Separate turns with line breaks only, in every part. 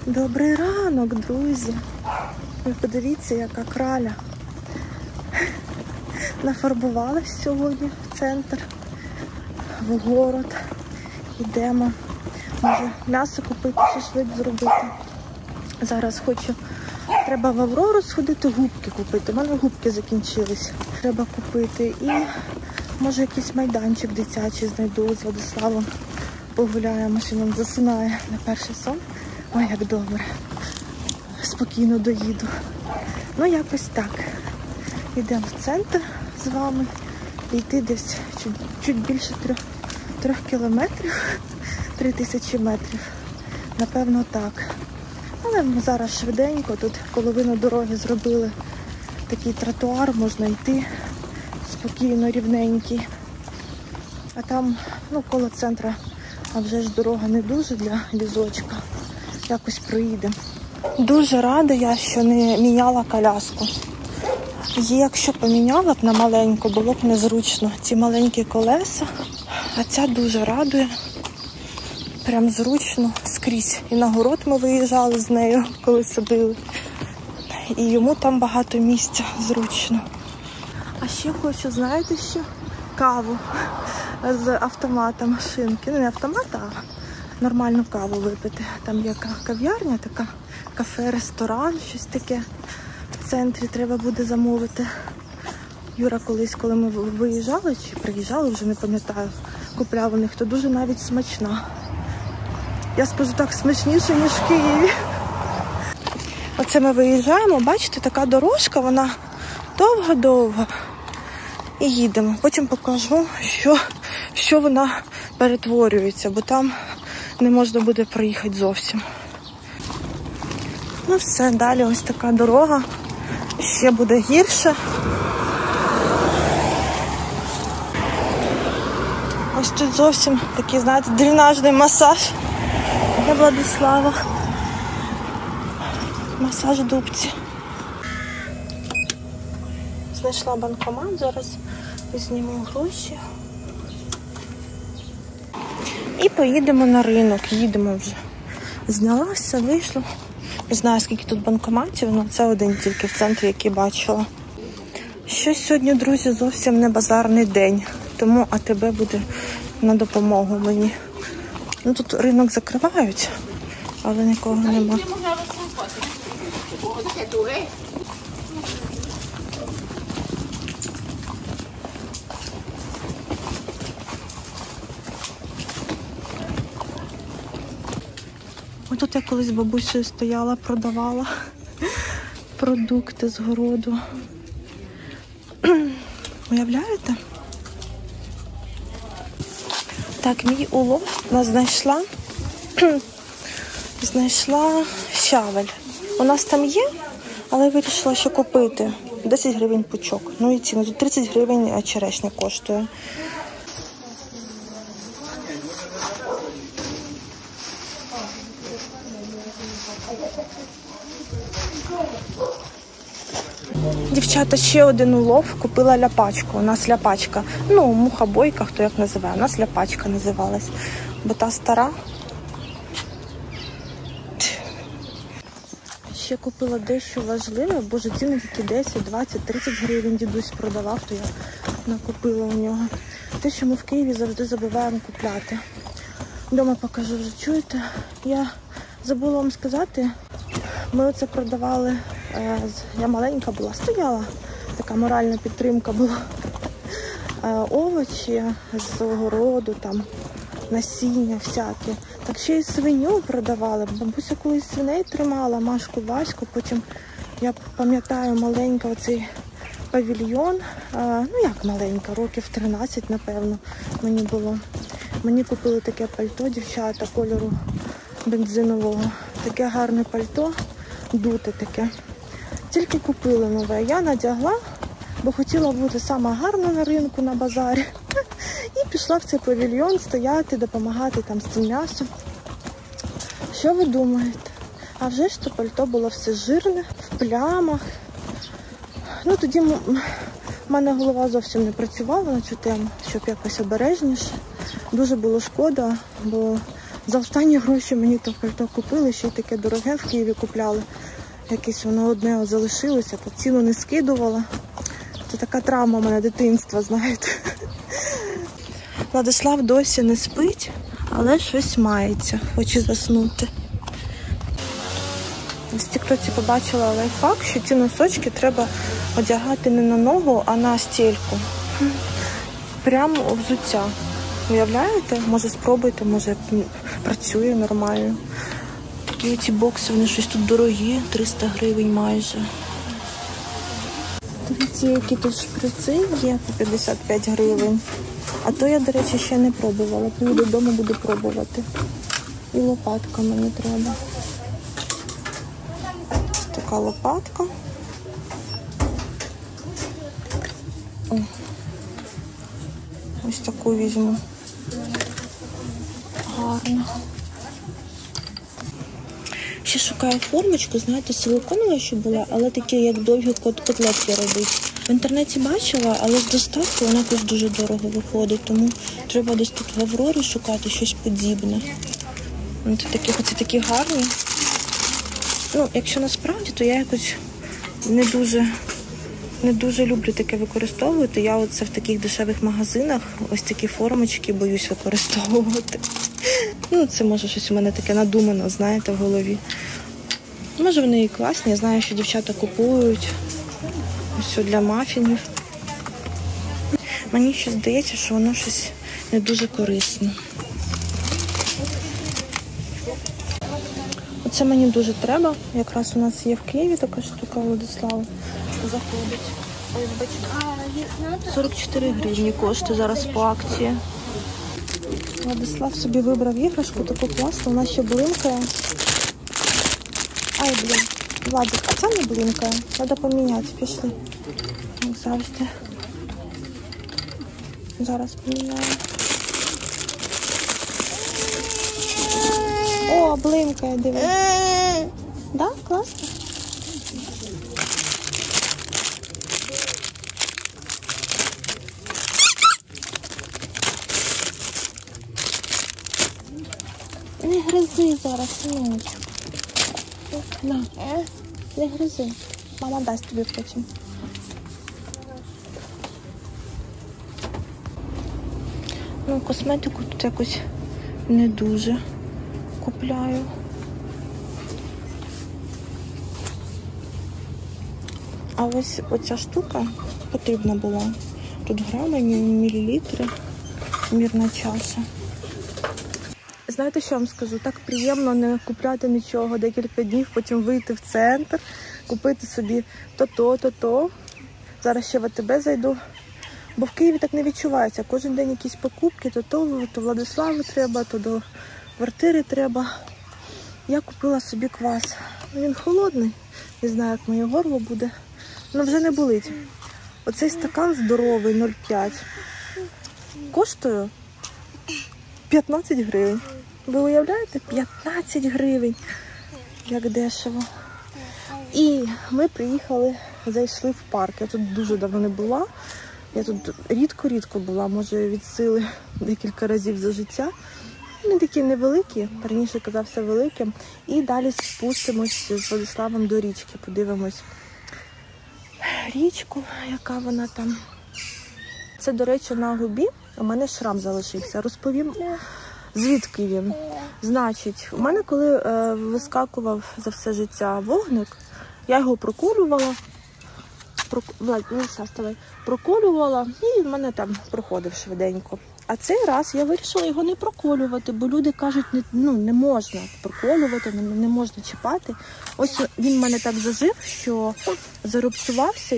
Добрий ранок, друзі. Ви подивіться, яка краля. Нафарбувалась сьогодні в центр, в город. Йдемо. Може м'ясо купити, шашлик зробити. Зараз треба в Аврору сходити, губки купити. У мене губки закінчились. Треба купити. І може якийсь майданчик дитячий знайду з Владиславом. Погуляємо, що він засинає на перший сон. Ой, як добре. Спокійно доїду. Ну, якось так. Йдемо в центр з вами. Йти десь чуть більше 3 кілометрів. 3000 метрів. Напевно, так. Але ми зараз швиденько. Тут половину дороги зробили такий тротуар. Можна йти спокійно, рівненький. А там, коло центра, а вже ж дорога не дуже для візочка. Якось проїдемо. Дуже рада я, що не міняла коляску. Якщо поміняла б на маленьку, було б незручно. Ці маленькі колеса, а ця дуже радує. Прям зручно скрізь. І на город ми виїжджали з нею, коли садили. І йому там багато місця, зручно. А ще хочу, знаєте що? Каву з автомата машинки. Не автомат, а нормальну каву випити. Там є кав'ярня така, кафе, ресторан, щось таке. В центрі треба буде замовити. Юра колись, коли ми виїжджали чи приїжджали, вже не пам'ятаю, купляв у них, то дуже навіть смачна. Я скажу так, смачніше, ніж в Києві. Оце ми виїжджаємо, бачите, така дорожка, вона довго-довго. І їдемо. Потім покажу, що вона перетворюється, бо там не можна буде проїхати зовсім. Ну все, далі ось така дорога. Ще буде гірше. Ось тут зовсім такий, знаєте, дренажний масаж для Владислава. Масаж дубці. Знайшла банкомат, зараз зніму гроші. І поїдемо на ринок, їдемо вже. Знялася, вийшла. Не знаю, скільки тут банкоматів, але це один тільки в центрі, який бачила. Щось сьогодні, друзі, зовсім не базарний день. Тому АТБ буде на допомогу мені. Ну, тут ринок закривають, але нікого нема. Ось тут я колись з бабусею стояла, продавала продукти з городу. Уявляєте? Так, мій улов знайшла щавель. У нас там є, але вирішила, що купити. 10 гривень пучок. Ну і ціна, тут 30 гривень черешня коштує. Дівчата, ще один улов. Купила ляпачку. У нас ляпачка. Ну, мухобойка, хто як називає. У нас ляпачка називалась. Бо та стара. Ще купила дещо важливе. Боже, ціни тільки 10, 20, 30 гривень дідусь продавав, то я накупила у нього. Те, що ми в Києві завжди забуваємо купляти. Дома покажу вже, чуєте? Я забула вам сказати, ми оце продавали, я маленька була, стояла, така моральна підтримка була. Овочі з огороду, там, насіння всяке. Так ще й свиню продавали. Бабуся колись свиней тримала, Машку, Ваську. Потім, я пам'ятаю, маленька оцей павільйон. Ну як маленька, років 13, напевно, мені було. Мені купили таке пальто, дівчата, кольору бензинового. Таке гарне пальто, дуте таке. Тільки купили нове. Я надягла, бо хотіла бути сама гарна на ринку, на базарі. І пішла в цей павільйон стояти, допомагати там з цим м'ясом. Що ви думаєте? А вже ж то пальто було все жирне, в плямах. Ну тоді в мене голова зовсім не працювала на цю тему, щоб якось обережніше. Дуже було шкода, бо За останні гроші мені то пальто купили, ще й таке дороге в Києві купляли. Якесь воно одне залишилося, то ціну не скидувала. Це така травма в мене дитинства, знаєте. Владислав досі не спить, але щось мається, хоче заснути. В тіктоці побачила лайфхак, що ці носочки треба одягати не на ногу, а на стільку. Прямо у взуття. Уявляєте? Може спробуйте, може працює нормально. Такі ці бокси, вони щось тут дорогі, 300 гривень майже. Дивіться, які тут шприци є по 55 гривень. А то я, до речі, ще не пробувала. Поїду додому, буду пробувати. І лопатка мені треба. Ось така лопатка. О. Ось таку візьму. Гарно. Ще шукаю формочку, знаєте, силиконова ще була, але такі, як довгі котлетки робить. В інтернеті бачила, але з доставки вона якось дуже дорого виходить, тому треба десь тут в Аврорі шукати щось подібне. Оці такі гарні. Ну, якщо насправді, то я якось не дуже люблю таке використовувати. Я оце в таких дешевих магазинах ось такі формочки боюсь використовувати. Ну, це може щось у мене таке надумано, знаєте, в голові. Може вони і класні, я знаю, що дівчата купують. Ось для мафінів. Мені ще здається, що воно щось не дуже корисне. Оце мені дуже треба. Якраз у нас є в Києві така штука, Владислава заходить. Ось, бачите, 44 гривні коштує зараз по акції. Владислав собі вибрав іграшку, таку класну, вона ще блимкає. Ай, блін. Владик, а це не блимкає. Треба поміняти, пішли. Як завжди. Зараз поміняю. О, блимкає, дивись. Да, класно? Не гризи зараз, синочку. На, не гризи. Мама дасть тобі потім. Ну, косметику тут якось не дуже купляю. А ось оця штука потрібна була. Тут грами, мілілітри, мірна чаша. Знаєте, що я вам скажу? Так приємно не купляти нічого декілька днів, потім вийти в центр, купити собі то-то. Зараз ще в АТБ зайду. Бо в Києві так не відчувається. Кожен день якісь покупки, то Владиславу треба, то до квартири треба. Я купила собі квас. Він холодний, не знаю, як моє горло буде. Але вже не болить. Оцей стакан здоровий, 0,5. Коштує 15 гривень. Ви уявляєте? 15 гривень. Як дешево. І ми приїхали, зайшли в парк. Я тут дуже давно не була. Я тут рідко була, може від сили декілька разів за життя. Вони такі невеликі, раніше казався великим. І далі спустимось з Владиславом до річки, подивимось річку, яка вона там. Це, до речі, на губі у мене шрам залишився. Розповім, звідки він. Значить, у мене коли вискакував за все життя вогник, я його проколювала. Проколювала, і в мене там проходив швиденько. А цей раз я вирішила його не проколювати, бо люди кажуть, не можна проколювати, не можна чіпати. Ось він в мене так зажив, що зарубцювався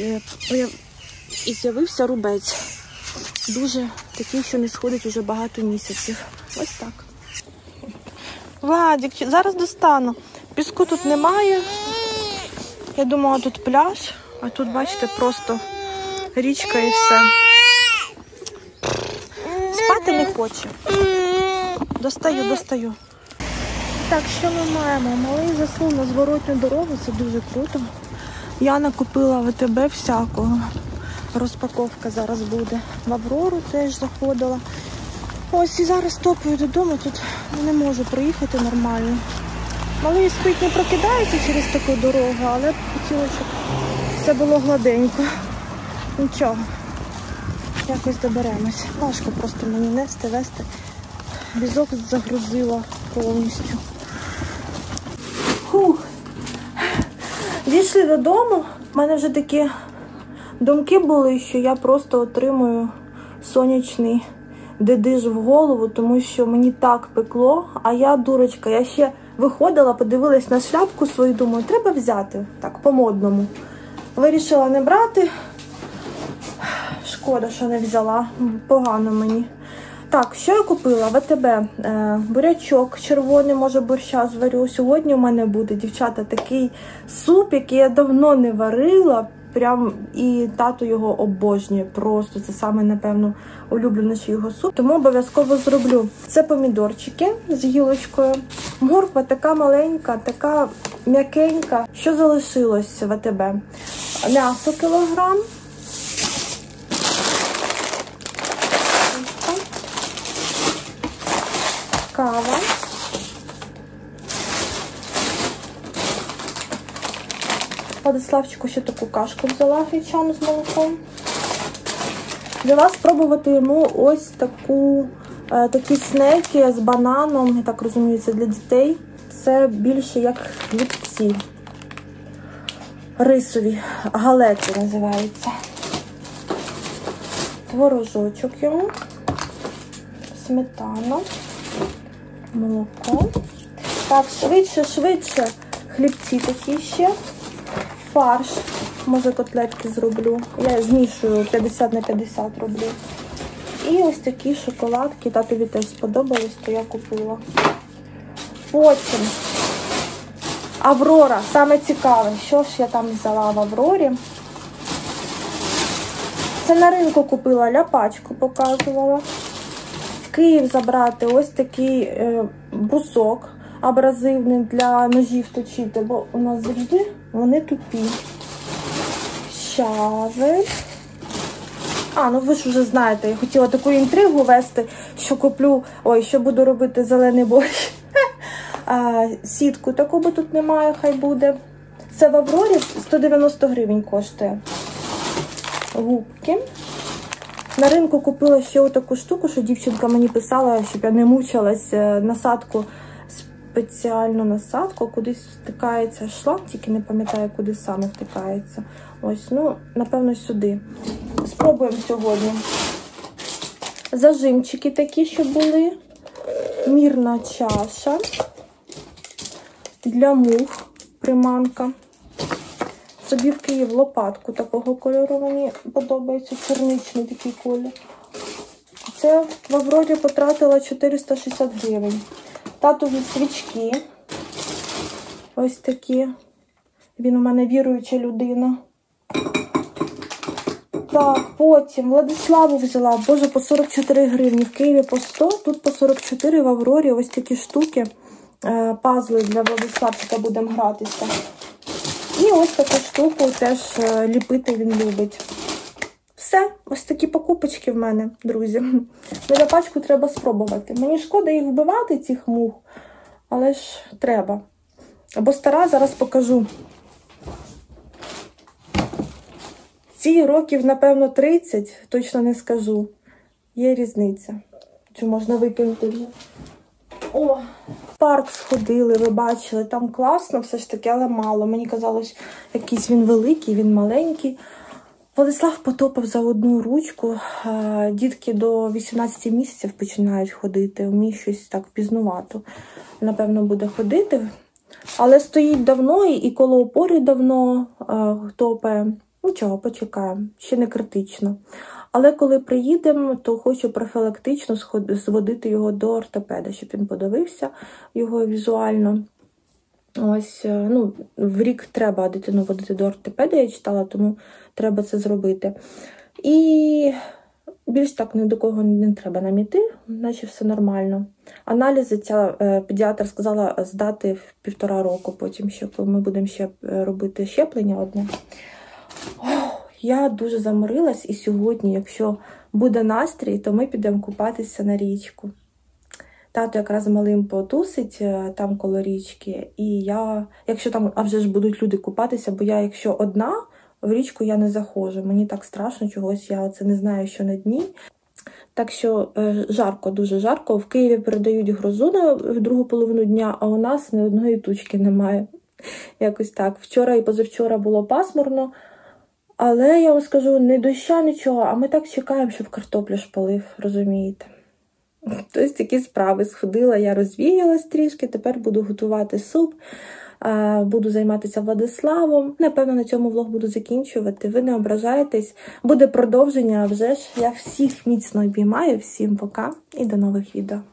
і з'явився рубець. Дуже такий, що не сходить уже багато місяців. Ось так. Владик, зараз достану. Піску тут немає. Я думала, тут пляж. А тут, бачите, просто річка і все. Спати не хоче. Достаю. Так, що ми маємо? Малий заснув на зворотню дорогу, це дуже круто. Я накупила в АТБ всякого. Розпаковка зараз буде. В Аврору теж заходила. Ось і зараз топаю додому, тут не можу проїхати нормально. Малий спить, не прокидається через таку дорогу, але хотіла, щоб все було гладенько. Нічого, якось доберемось. Важко просто мені нести, вести. Візок загрузила повністю. Фух. Дійшли додому. У мене вже такі думки були, що я просто отримую сонячний дидиж в голову, тому що мені так пекло, а я дурочка, я ще виходила, подивилась на шляпку свою, думаю, треба взяти, так, по-модному. Вирішила не брати. Шкода, що не взяла, погано мені. Так, що я купила? ВТБ. Бурячок червоний, може борща зварю. Сьогодні у мене буде, дівчата, такий суп, який я давно не варила. Прям і тато його обожнює. Просто це саме, напевно, улюбленіший його суп. Тому обов'язково зроблю. Це помідорчики з гілочкою. Морква така маленька, така м'якенька. Що залишилось в АТБ? М'ясо кілограм. Кава. Владиславчику ще таку кашку взяла гречану з молоком. Взяла спробувати йому ось такі снеки з бананом, я так розумію, це для дітей. Це більше як хлібці. Рисові, галети називаються. Творожочок йому, сметана, молоко. Так, швидше, хлібці такі ще. Фарш, може котлетки зроблю. Я змішую 50 на 50 роблю. І ось такі шоколадки, татові теж сподобались, то я купила. Потім Аврора, саме цікаве, що ж я там взяла в Аврорі. Це на ринку купила, ляпачку показувала. В Київ забрати ось такий брусок абразивний для ножів точити, бо у нас завжди вони тупі. Щавель. Ну ви ж вже знаєте, я хотіла таку інтригу вести, що куплю, що буду робити зелений борщ. Сітку таку, бо тут немає, хай буде. Це в Аврорі 190 гривень коштує. Губки. На ринку купила ще отаку штуку, що дівчинка мені писала, щоб я не мучилась, насадку, спеціальну насадку, кудись втикається шланг, тільки не пам'ятаю, куди саме втикається. Ось, напевно, сюди. Спробуємо сьогодні. Зажимчики такі, що були. Мірна чаша. Для мух приманка. Собі в Київ лопатку такого кольору, мені подобається, чорничний такий колір. Це в Аврорі потратила 460 гривень. Татові свічки. Ось такі. Він у мене віруюча людина. Так, потім Владиславу взяла, боже, по 44 гривні. В Києві по 100, тут по 44, в Аврорі ось такі штуки. Пазли для Владиславчика будемо гратися. І ось таку штуку теж ліпити він любить. Все, ось такі покупочки в мене, друзі. На пачку треба спробувати. Мені шкода їх вбивати, цих мух, але ж треба. Або стара, зараз покажу. Ці років, напевно, 30, точно не скажу. Є різниця. Чи можна викинути вже? О, в парк сходили, ви бачили, там класно все ж таки, але мало. Мені казалось, якийсь він великий, він маленький. Владислав потопив за одну ручку. Дітки до 18 місяців починають ходити. У мій щось так пізнувато. Напевно, буде ходити. Але стоїть давно і коло опори давно топає. Нічого, почекаємо. Ще не критично. Але коли приїдемо, то хочу профілактично зводити його до ортопеда, щоб він подивився його візуально. Ось, в рік треба дитину водити до ортопеда, я читала, тому треба це зробити. І більш так ні до кого не треба нам іти, наче все нормально. Аналізи ця педіатр сказала здати в 1,5 року, потім ще, коли ми будемо ще робити щеплення одне. Я дуже заморилась, і сьогодні, якщо буде настрій, то ми підемо купатися на річку. Тато якраз малим потусить там коло річки, і я, якщо там, а вже ж будуть люди купатися, бо я, якщо одна, в річку я не заходжу. Мені так страшно чогось, я оце не знаю, що на дні. Так що жарко, дуже жарко. В Києві передають грозу на другу половину дня, а у нас ні одної тучки немає. Якось так. Вчора і позавчора було пасмурно, але я вам скажу, не доща, нічого, а ми так чекаємо, щоб картоплю шпалив, розумієте. Тобто такі справи. Сходила, я розвіялась трішки, тепер буду готувати суп, буду займатися Владиславом. Напевно, на цьому влог буду закінчувати. Ви не ображаєтесь. Буде продовження, а вже ж. Я всіх міцно обіймаю. Всім пока і до нових відео.